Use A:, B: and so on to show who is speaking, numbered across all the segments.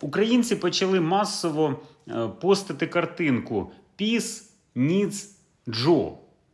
A: Українці почали масово постити картинку «Peace needs Joe».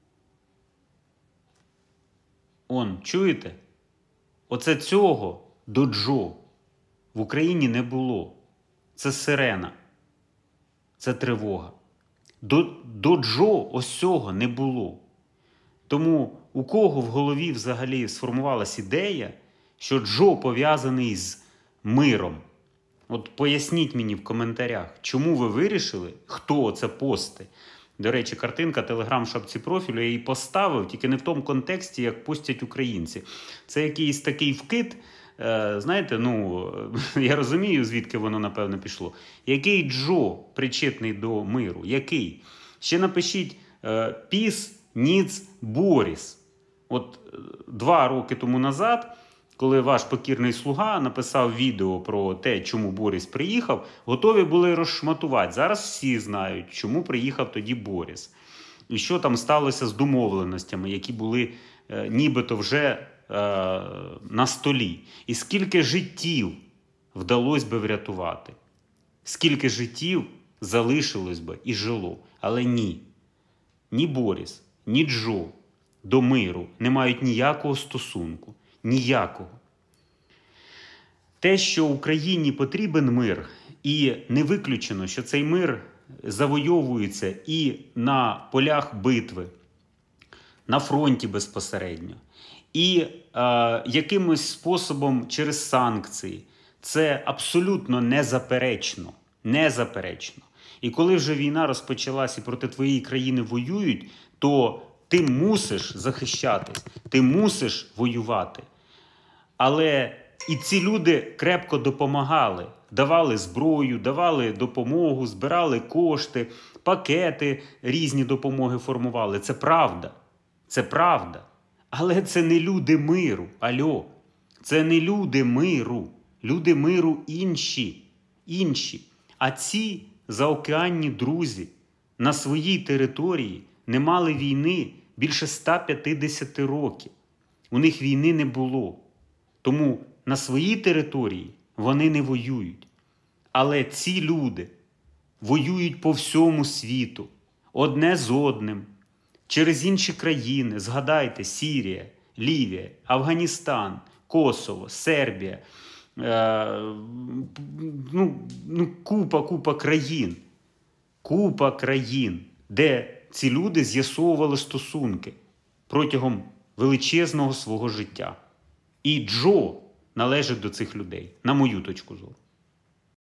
A: Чуєте? Оце цього до Джо в Україні не було. Це сирена. Це тривога. До Джо ось цього не було. Тому у кого в голові взагалі сформувалась ідея, що Джо пов'язаний з миром? Поясніть мені в коментарях, чому ви вирішили, хто це пости. До речі, картинка Telegram в шапці профілю, я її поставив, тільки не в тому контексті, як постять українці. Це якийсь такий вкид, знаєте, я розумію, звідки воно, напевно, пішло. Який Джо причетний до миру? Який? Ще напишіть «Peace needs Boris». 2 роки тому назад, коли ваш покірний слуга написав відео про те, чому Борис приїхав, готові були розшматувати. Зараз всі знають, чому приїхав тоді Борис. І що там сталося з домовленостями, які були нібито вже на столі. І скільки життів вдалося би врятувати. Скільки життів залишилось би і жило. Але ні. Ні Борис, ні Джо до миру не мають ніякого стосунку. Ніякого. Те, що Україні потрібен мир, і не виключено, що цей мир завойовується і на полях битви, на фронті безпосередньо, і якимось способом через санкції, це абсолютно незаперечно. Незаперечно. І коли вже війна розпочалась і проти твоєї країни воюють, то ти мусиш захищатись, ти мусиш воювати. Але і ці люди крепко допомагали, давали зброю, давали допомогу, збирали кошти, пакети різні допомоги формували. Це правда. Це правда. Але це не люди миру. Алло. Це не люди миру. Люди миру інші. Інші. А ці заокеанні друзі на своїй території не мали війни більше 150 років. У них війни не було. Тому на своїй території вони не воюють. Але ці люди воюють по всьому світу. Одне з одним. Через інші країни. Згадайте, Сирія, Лівія, Афганістан, Косово, Сербія. Купа країн. Купа країн, де ці люди з'ясовували стосунки протягом величезного свого життя. І Джо належить до цих людей, на мою точку зору.